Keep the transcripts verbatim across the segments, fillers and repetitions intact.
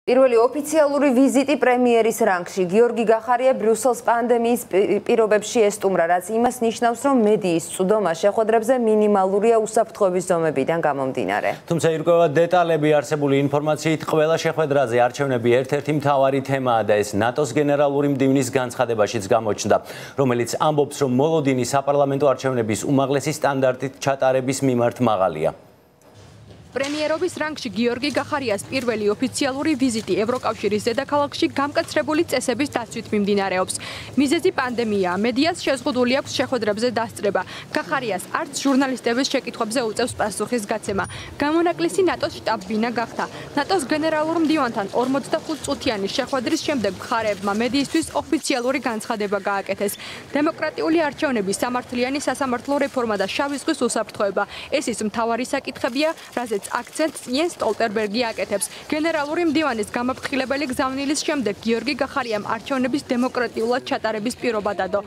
პირველი ოფიციალური ვიზიტი პრემიერის რანგში გიორგი გახარია ბრიუსელს პანდემიის პირობებში ესტუმრა, რაც იმას ნიშნავს, რომ მედიის წვდომა შეხვედრებზე მინიმალურია უსაფრთხოების ზომებიდან გამომდინარე. თუმცა ირკვევა დეტალები არსებული ინფორმაციით, ყველა შეხვედრაზე არჩევნები ერთ-ერთი მთავარი თემაა და ეს ნატოს გენერაულრი მდივნის განცხადებაშიც გამოჩნდა, რომელიც ამბობს, რომ მოლოდინი საპარლამენტო არჩევნების უმაღლესი სტანდარტით ჩატარების მიმართ მაღალია. პრემიერობის რანგში გიორგი გახარიას პირველი ოფიციალური ვიზიტი ევროკავშირის დედაქალაქში გამკაცრებული წესების დაცვით მიმდინარეობს. მიზეზი პანდემიაა, მედიას შეზღუდული აქვს შეხვედრებზე დასწრება. გახარიას არც ჟურნალისტების შეკითხვებზე უწევს პასუხის გაცემა. გამონაკლისი ნატოს შტაბ-ბინა გახდა. ნატოს გენერაულურ მდივანთან ორმოცდახუთ წუთიანი შეხვედრის შემდეგ მხარეებმა მედიისთვის ოფიციალური განცხადება გააკეთეს. დემოკრატიული არჩევნების სამართლიანი სასამართლო რეფორმა და შავი ზღვის უსაფრთხოება. ეს ის მთავარი საკითხებია, რაზეც აქცენტს იენ სტოლტერბერგი აკეთებს. გენერალური მდივანის გამაფრთხილებელი გზავნილის შემდეგ გიორგი გახარიამ არჩევნების დემოკრატიულად ჩატარების პირობა დადო.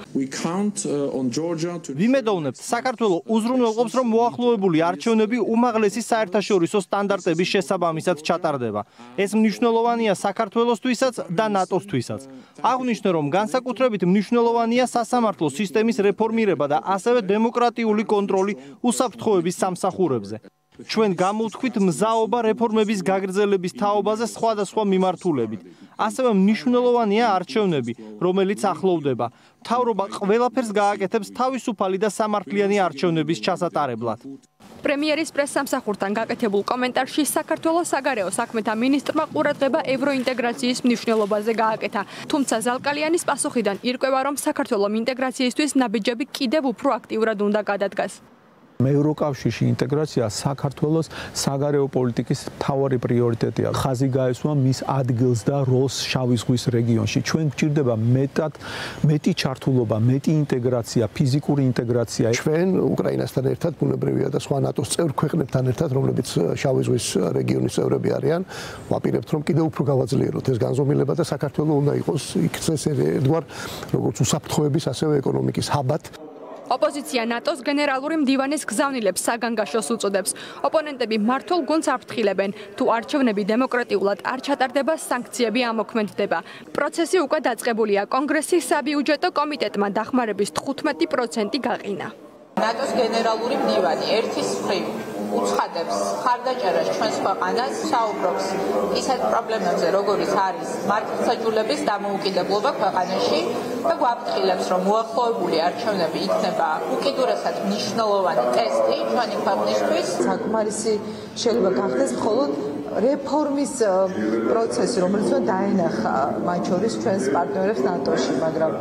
ვიმედოვნებთ, საქართველოს უზრუნველყოფს, რომ მოახლოებული არჩევნები უმაღლესი საერთაშორისო სტანდარტების შესაბამისად ჩატარდება. ეს მნიშვნელოვანია საქართველოსთვისაც და ნატოსთვისაც. აღვნიშნე, რომ განსაკუთრებით მნიშვნელოვანია სასამართლო სისტემის რეფორმირება და ასევე დემოკრატიული კონტროლი უსაფრთხოების სამსახურებზე. ჩვენ გამოვთქვით მზაობა რეფორმების გაგრძელების თაობაზე სხვადასხვა მიმართულებით. ასევე მნიშვნელოვანია არჩევნები, რომელიც ახლოვდება. მთავრობა ყველაფერს გააკეთებს თავისუფალი და სამართლიანი არჩევნების ჩასატარებლად. პრემიერის პრესსამსახურთან გაკეთებულ კომენტარში საქართველოს საგარეო საქმეთა მინისტრმა ყურადღება ევროინტეგრაციის მნიშვნელობაზე გააკეთა. თუმცა ზალკალიანის პასუხიდან ირკვევა, რომ საქართველოს ინტეგრაციისთვის ნაბიჯები კიდევ უფრო აქტიურად უნდა გადადგას. ევროკავშირში ინტეგრაცია საქართველოს საგარეო პოლიტიკის მთავარი პრიორიტეტია. ხაზი გაესვა მის ადგილს და როლს შავი ზღვის რეგიონში. ჩვენ გვჭირდება მეტად მეტი ჩართულობა, მეტი ინტეგრაცია, ფიზიკური ინტეგრაცია. ჩვენ უკრაინასთან ერთად, ბუნებრივია და სხვა ნატოს წევრ ქვეყნებთან ერთად, რომლებიც შავი ზღვის რეგიონის წევრები არიან, ვაპირებთ, რომ კიდევ უფრო გავაძლიეროთ ეს განზომილება და საქართველოს უნდა იყოს იქცეს ერთგვარ როგორც უსაფრთხოების, ასევე ეკონომიკის ჰაბად. ოპოზიცია ნატოს გენერალური მდივანის გზავნილებს საგანგაშოს უწოდებს. ოპონენტები მართულ გუნდს აფრთხილებენ. თუ არჩევნები დემოკრატიულად არ ჩატარდება, სანქციები ამოქმედდება. პროცესი უკვე დაწყებულია. კონგრესის საბიუჯეტო კომიტეტმა დახმარების თხუთმეტი პროცენტი გაყინა. ნატოს გენერალური მდივანი ერთის მხრივ უცხადებს ხარდაჭერას ჩვენს ქვეყანას, საუბრობს ისეთ პრობლემებზე, როგორიც არის მართლმსაჯულების დამოუკიდებლობა ქვეყანაში და გვაფრთხილებს, რომ მოახლოებული არჩევნები იქნება უკიდურესად მნიშვნელოვანი ტესტი ჩვენი ქვეყნისთვის. საკმარისი შეიძლება გახდეს მხოლოდ რეფორმის პროცესი, რომელიც დაენახა მათ შორის ჩვენს პარტნიორებს ნატოში, მაგრამ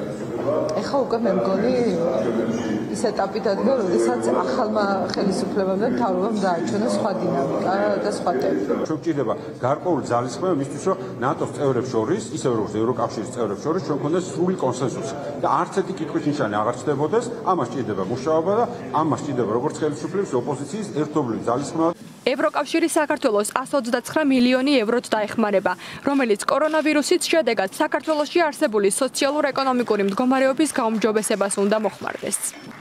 ეხლა უკვე მე მგონი ის ეტაპი დადგა, როდესაც ახალმა ხელისუფლებამ და მთავრობამ დააჩვენოს სხვა დინამიკა და სხვა ტემპი. ჩვენ გვჭირდება გარკვეული ძალისხმევა მისთვის, რომ ნატოს წევრებს შორის, ისე როგორც ევროკავშირის წევრებს შორის, ჩვენ გქონდეს სრული კონსენსუსი და არც ერთი კითხვის ნიშანი აღარ ჩნდებოდეს. ამას ჭირდება მუშაობა და ამას ჭირდება როგორც ხელისუფლების, ოპოზიციის ერთობლივი ძალისხმევა. ევროკავშირი საქართველოს εκατს ოცდაცხრა მილიონი ევროთ დაეხმარება, რომელიც კორონავირუსის შედეგად საქართველოში არსებული სოციალურ-ეკონომიკური მდგომარეობის გაუმჯობესებას უნდა მოხმარდეს.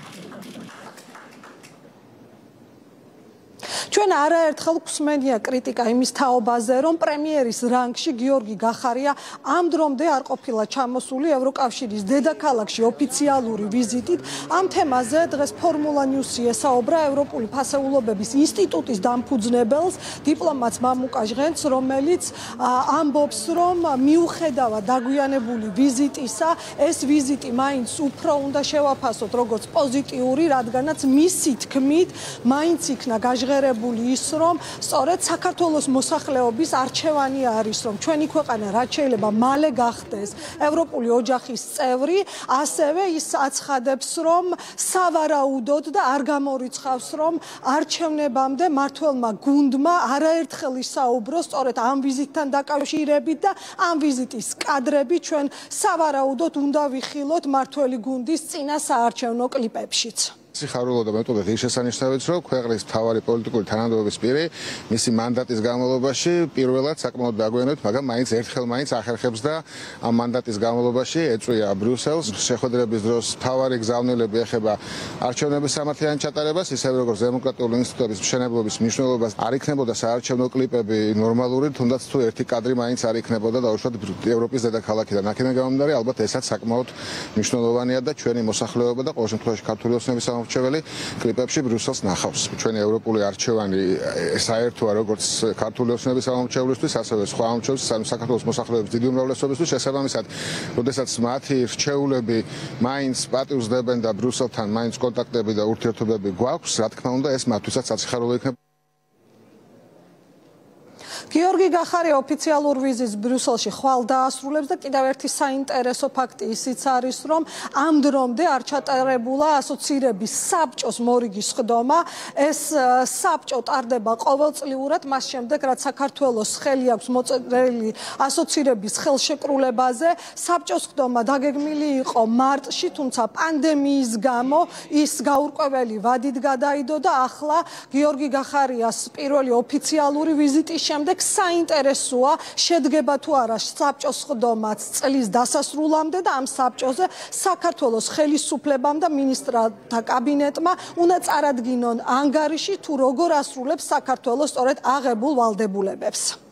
ჩვენ არაერთხელ გვსმენია კრიტიკა იმის თაობაზე, რომ პრემიერის რანგში გიორგი გახარია ამ დრომდე არ ყოფილა ჩამოსული ევროკავშირის დედაქალაქში ოფიციალური ვიზიტით. ამ თემაზე დღეს ფორმულა ნიუსი ესაუბრა ევროპული ფასეულობების ინსტიტუტის დამფუძნებელს, დიპლომატს მამუკა ჟღენც, რომელიც ამბობს, რომ მიუხედავად დაგვიანებული ვიზიტისა, ეს ვიზიტი მაინც უფრო უნდა შევაფასოთ როგორც პოზიტიური, რადგანაც მისი თქმით, მაინც იქნა გაჟღერებული ის, რომ სწორედ საქართველოს მოსახლეობის არჩევანი არის, რომ ჩვენი ქვეყანა რაც შეიძლება მალე გახდეს ევროპული ოჯახის წევრი, ასევე ის აცხადებს, რომ სავარაუდოდ და არ გამორიცხავს, რომ არჩევნებამდე მმართველმა გუნდმა არაერთხელ ისაუბროს სწორედ ამ ვიზიტთან დაკავშირებით და ამ ვიზიტის კადრები ჩვენ სავარაუდოდ უნდა ვიხილოთ მმართველი გუნდის წინა საარჩევნო კლიპებშიც. სიხარულო და მეტყობა ღირსშესანიშნავიც, რომ ქვეყნის მთავარი პოლიტიკური თანამდებობის პირი მისი მანდატის განმავლობაში პირველად საკმაოდ დაგვიანებით, მაგრამ მაინც ერთხელ მაინც ახერხებს და ამ მანდატის განმავლობაში ეწვია ბრიუსელს შეხვედრების დროს მთავარი გზავნილები ეხება არჩევნების სამართლიანი ჩატარებას, ისევე როგორც დემოკრატიული ინსტიტუტების მშენებლობის მნიშვნელობას არ იქნებოდა საარჩევნო კლიპები ნორმალური, თუნდაც თუ ერთი კადრი მაინც არ იქნებოდა დაუშვათ ევროპის დედაქალაქიდან. აქედან გამომდინარე, ალბათ ესაც საკმაოდ მნიშვნელოვანია და ჩვენი მოსახლეობა და ყოველ შემთხვევაში ქართული ოცნების ჩეველი კლიპებში ბრიუსელს ნახავს. ჩვენი ევროპული არჩევანი საერთოა როგორც ქართული ოცნების სამომრჩევლისთვის, ასევე სხვა მომრჩევლების, საქართველოს მოსახლეობის დიდი უმრავლესობისთვის შესაბამისად, როდესაც მათი რჩეულები მაინც პატივს დებენ და ბრიუსელთან მაინც კონტაქტები და ურთიერთობები გვაქვს, რა თქმა უნდა, ეს მათთვისაც საციხარულო იქნება. გიორგი გახარია ოფიციალურ ვიზიტს ბრიუსელში ხვალ დაასრულებს და კიდევ ერთი საინტერესო ფაქტი ისიც არის, რომ ამ დრომდე არ ჩატარებულა ასოცირების საბჭოს მორიგის ხდომა. ეს საბჭო ტარდება ყოველწლიურად, მას შემდეგ, რაც საქართველოს ხელი აქვს მოწერილი ასოცირების ხელშეკრულებაზე. საბჭოს ხდომა დაგეგმილი იყო მარტში, თუმცა პანდემიის გამო ის გაურკვეველი ვადით გადაიდო და ახლა გიორგი გახარიას პირველი ოფიციალური ვიზიტის შემდეგ საინტერესოა შედგება თუ არა საბჭოს ხდომაც წლის დასასრულამდე და ამ საბჭოზე საქართველოს ხელისუფლებამ და მინისტრთა კაბინეტმა უნდა წარადგინონ ანგარიში თუ როგორ ასრულებს საქართველოს სწორედ აღებულ ვალდებულებებს.